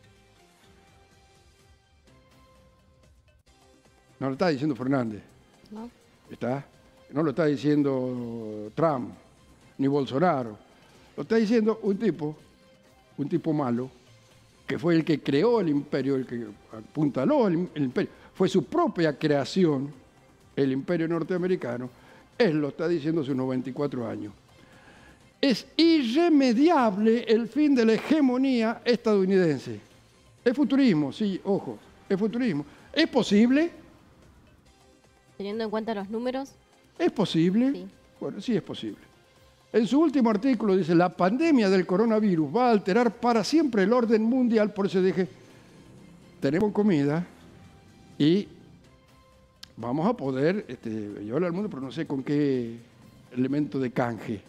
No lo está diciendo Fernández. No. ¿Está? No lo está diciendo Trump, ni Bolsonaro. Lo está diciendo un tipo, un tipo malo, que fue el que creó el imperio, el que apuntaló el, el imperio. Fue su propia creación, el imperio norteamericano. Él lo está diciendo a sus noventa y cuatro años. Es irremediable el fin de la hegemonía estadounidense. Es futurismo, sí, ojo, es futurismo. ¿Es posible? Teniendo en cuenta los números. ¿Es posible? Sí. Bueno, sí es posible. En su último artículo dice, la pandemia del coronavirus va a alterar para siempre el orden mundial. Por eso dije, tenemos comida y vamos a poder este, llevarla al mundo, pero no sé con qué elemento de canje.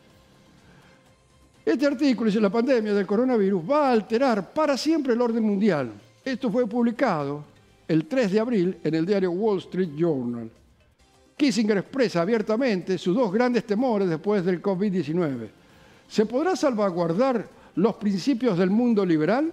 Este artículo dice, la pandemia del coronavirus va a alterar para siempre el orden mundial. Esto fue publicado el tres de abril en el diario Wall Street Journal. Kissinger expresa abiertamente sus dos grandes temores después del COVID diecinueve. ¿Se podrá salvaguardar los principios del mundo liberal?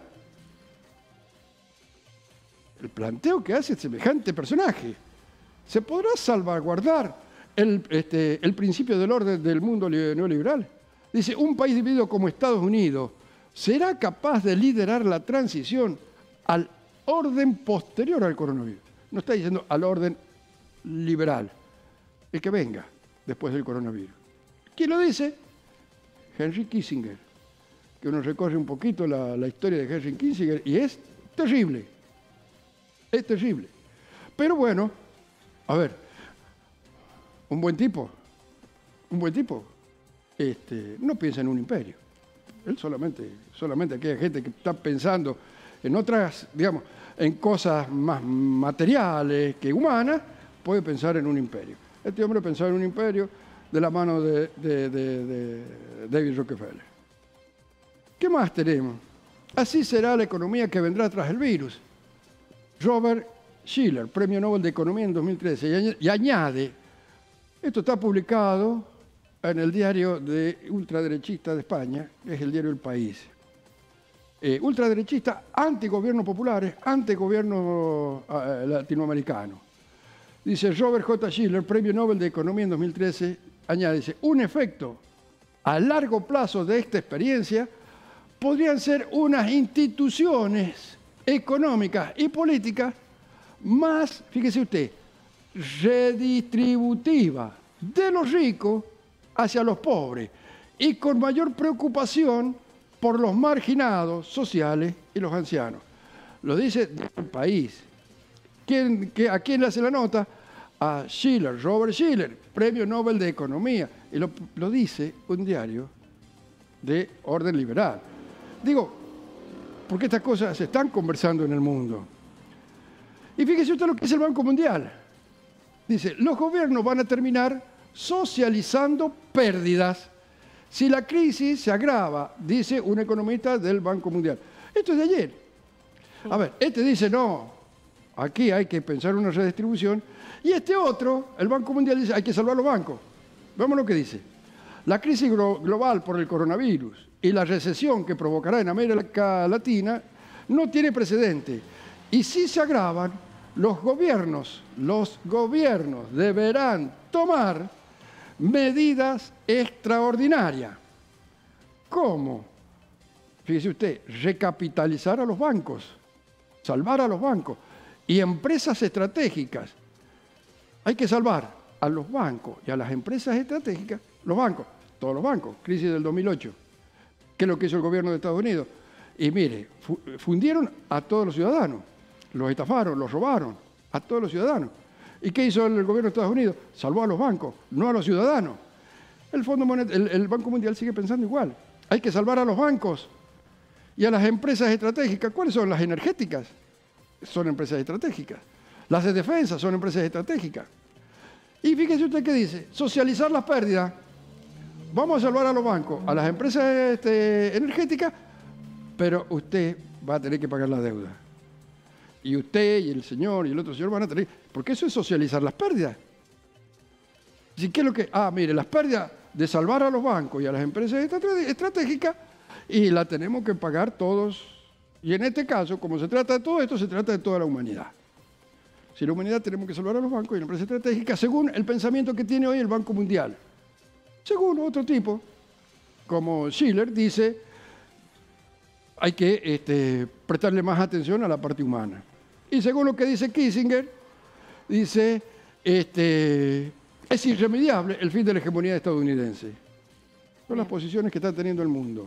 El planteo que hace semejante personaje. ¿Se podrá salvaguardar el, este, el principio del orden del mundo neoliberal? Dice, un país dividido como Estados Unidos, ¿será capaz de liderar la transición al orden posterior al coronavirus? No está diciendo al orden liberal, el que venga después del coronavirus. ¿Quién lo dice? Henry Kissinger, que uno recorre un poquito la, la historia de Henry Kissinger y es terrible, es terrible. Pero bueno, a ver, un buen tipo, un buen tipo, este, no piensa en un imperio. Él solamente, solamente aquella gente que está pensando en otras, digamos, en cosas más materiales que humanas, puede pensar en un imperio. Este hombre pensaba en un imperio de la mano de, de, de, de David Rockefeller. ¿Qué más tenemos? Así será la economía que vendrá tras el virus. Robert Shiller, Premio Nobel de Economía en dos mil trece, y añade, esto está publicado en el diario de ultraderechista de España, que es el diario El País. Eh, ultraderechista, antigobiernos populares, antigobierno eh, latinoamericano. Dice Robert J. Shiller, Premio Nobel de Economía en dos mil trece, añade, dice, un efecto a largo plazo de esta experiencia podrían ser unas instituciones económicas y políticas más, fíjese usted, redistributivas de los ricos hacia los pobres y con mayor preocupación por los marginados sociales y los ancianos. Lo dice El País. ¿Quién, que, ¿A quién le hace la nota? A Shiller, Robert Shiller, Premio Nobel de Economía. Y lo, lo dice un diario de orden liberal. Digo, porque estas cosas se están conversando en el mundo. Y fíjese usted lo que es el Banco Mundial. Dice, los gobiernos van a terminar socializando pérdidas si la crisis se agrava, dice un economista del Banco Mundial. Esto es de ayer. A ver, este dice, no, aquí hay que pensar una redistribución. Y este otro, el Banco Mundial, dice, hay que salvar los bancos. Vemos lo que dice. La crisis global por el coronavirus y la recesión que provocará en América Latina no tiene precedente. Y si se agravan, los gobiernos, los gobiernos deberán tomar medidas extraordinarias. ¿Cómo? Fíjese usted, recapitalizar a los bancos, salvar a los bancos y empresas estratégicas. Hay que salvar. a los bancos y a las empresas estratégicas, los bancos, todos los bancos, crisis del dos mil ocho, ¿qué es lo que hizo el gobierno de Estados Unidos? Y mire, fundieron a todos los ciudadanos, los estafaron, los robaron, a todos los ciudadanos. ¿Y qué hizo el gobierno de Estados Unidos? Salvó a los bancos, no a los ciudadanos. El, Fondo Monet- el, el Banco Mundial sigue pensando igual. Hay que salvar a los bancos y a las empresas estratégicas. ¿Cuáles son? Las energéticas. Son empresas estratégicas. Las de defensa son empresas estratégicas. Y fíjese usted qué dice, socializar las pérdidas. Vamos a salvar a los bancos, a las empresas este, energéticas, pero usted va a tener que pagar la deuda. Y usted y el señor y el otro señor van a tener, porque eso es socializar las pérdidas. ¿Y qué es lo que? Ah, mire, las pérdidas de salvar a los bancos y a las empresas estratégicas, y la tenemos que pagar todos. Y en este caso, como se trata de todo esto, se trata de toda la humanidad. Si la humanidad tenemos que salvar a los bancos y a las empresas estratégicas, según el pensamiento que tiene hoy el Banco Mundial. Según otro tipo, como Schiller, dice, hay que este, prestarle más atención a la parte humana. Y según lo que dice Kissinger, dice, este, es irremediable el fin de la hegemonía estadounidense. Son las posiciones que está teniendo el mundo.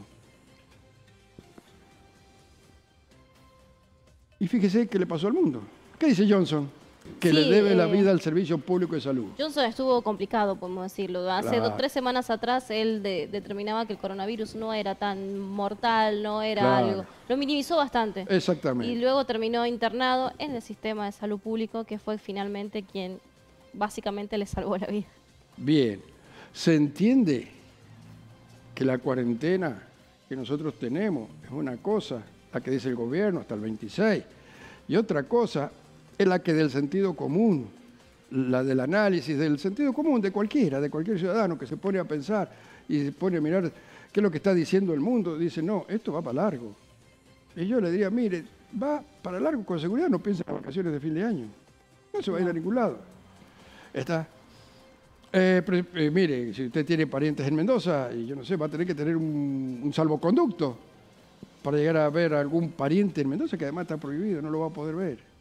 Y fíjese qué le pasó al mundo. ¿Qué dice Johnson? Que Sí, le debe eh, la vida al Servicio Público de Salud. Johnson estuvo complicado, podemos decirlo. Hace Claro. dos, tres semanas atrás él de- determinaba que el coronavirus no era tan mortal, no era Claro. algo. Lo minimizó bastante. Exactamente. Y luego terminó internado en el sistema de salud público, que fue finalmente quien básicamente le salvó la vida. Bien, se entiende que la cuarentena que nosotros tenemos es una cosa, la que dice el gobierno hasta el veintiséis, y otra cosa es la que del sentido común, la del análisis del sentido común de cualquiera, de cualquier ciudadano que se pone a pensar y se pone a mirar qué es lo que está diciendo el mundo, dice, no, esto va para largo. Y yo le diría, mire, va para largo, con seguridad no piensa en vacaciones de fin de año, no se va a ir a ningún lado. Está. Eh, pero, eh, mire, si usted tiene parientes en Mendoza, y yo no sé, va a tener que tener un, un salvoconducto para llegar a ver a algún pariente en Mendoza, que además está prohibido, no lo va a poder ver.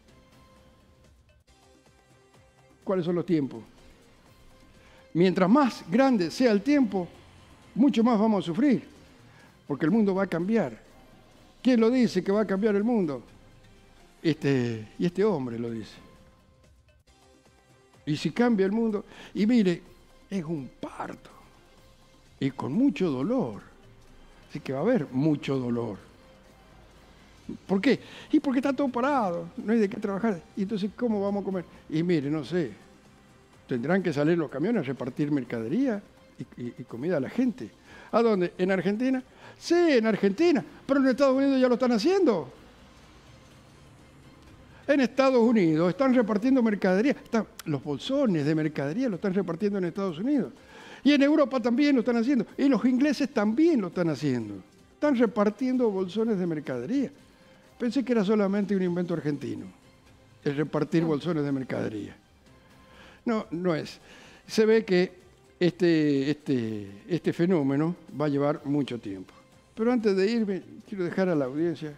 ¿Cuáles son los tiempos? Mientras más grande sea el tiempo, mucho más vamos a sufrir, porque el mundo va a cambiar. ¿Quién lo dice que va a cambiar el mundo? Este, y este hombre lo dice. Y si cambia el mundo, y mire, es un parto, y con mucho dolor. Así que va a haber mucho dolor. ¿Por qué? Y porque está todo parado, no hay de qué trabajar. Y entonces, ¿cómo vamos a comer? Y mire, no sé, tendrán que salir los camiones a repartir mercadería y, y, y comida a la gente. ¿A dónde? ¿En Argentina? Sí, en Argentina, pero en Estados Unidos ya lo están haciendo. En Estados Unidos están repartiendo mercadería, están, los bolsones de mercadería lo están repartiendo en Estados Unidos. Y en Europa también lo están haciendo. Y los ingleses también lo están haciendo. Están repartiendo bolsones de mercadería. Pensé que era solamente un invento argentino, el repartir bolsones de mercadería. No, no es. Se ve que este, este, este fenómeno va a llevar mucho tiempo. Pero antes de irme, quiero dejar a la audiencia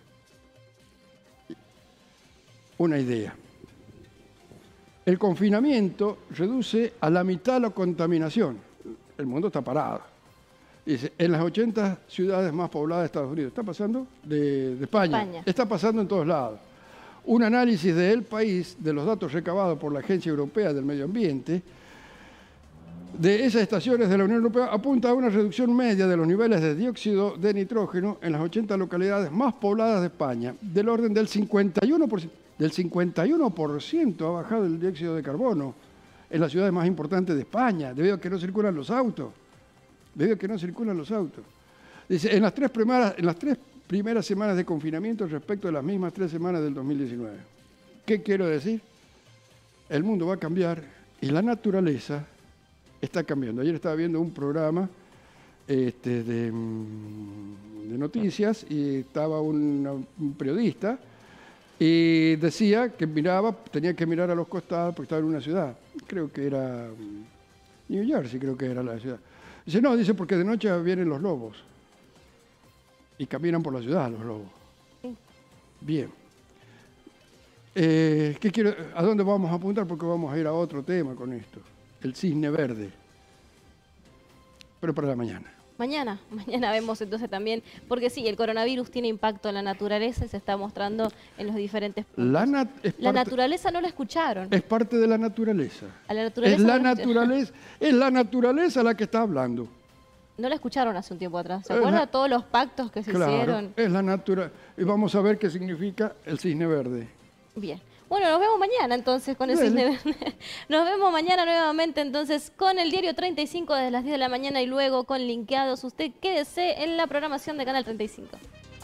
una idea. El confinamiento reduce a la mitad la contaminación. El mundo está parado. Dice, en las ochenta ciudades más pobladas de Estados Unidos. ¿Está pasando? De, de España. España. Está pasando en todos lados. Un análisis del país, de los datos recabados por la Agencia Europea del Medio Ambiente, de esas estaciones de la Unión Europea, apunta a una reducción media de los niveles de dióxido de nitrógeno en las ochenta localidades más pobladas de España, del orden del cincuenta y uno por ciento. Del cincuenta y uno por ciento ha bajado el dióxido de carbono en las ciudades más importantes de España, debido a que no circulan los autos. Debido a que no circulan los autos. Dice, en las tres primeras, en las tres primeras semanas de confinamiento respecto a las mismas tres semanas del dos mil diecinueve. ¿Qué quiero decir? El mundo va a cambiar y la naturaleza está cambiando. Ayer estaba viendo un programa este, de, de noticias y estaba una, un periodista y decía que miraba, tenía que mirar a los costados porque estaba en una ciudad. Creo que era New Jersey, creo que era la ciudad. Dice, no, dice, porque de noche vienen los lobos y caminan por la ciudad los lobos. Bien. Eh, ¿qué quiero, ¿A dónde vamos a apuntar? Porque vamos a ir a otro tema con esto. el cisne verde. Pero para la mañana. Mañana, mañana vemos entonces también, porque sí, el coronavirus tiene impacto en la naturaleza y se está mostrando en los diferentes puntos. La, nat es la parte, naturaleza no la escucharon. Es parte de la naturaleza. A la naturaleza es, la no la naturaleza es la naturaleza la que está hablando. No la escucharon hace un tiempo atrás. ¿Se Es acuerda la, todos los pactos que se claro, hicieron? Es la naturaleza. Y vamos a ver qué significa el cisne verde. Bien. Bueno, nos vemos mañana entonces con el Dale. cisne verde. Nos vemos mañana nuevamente entonces con el Diario treinta y cinco desde las diez de la mañana y luego con Linkeados. Usted quédese en la programación de Canal treinta y cinco.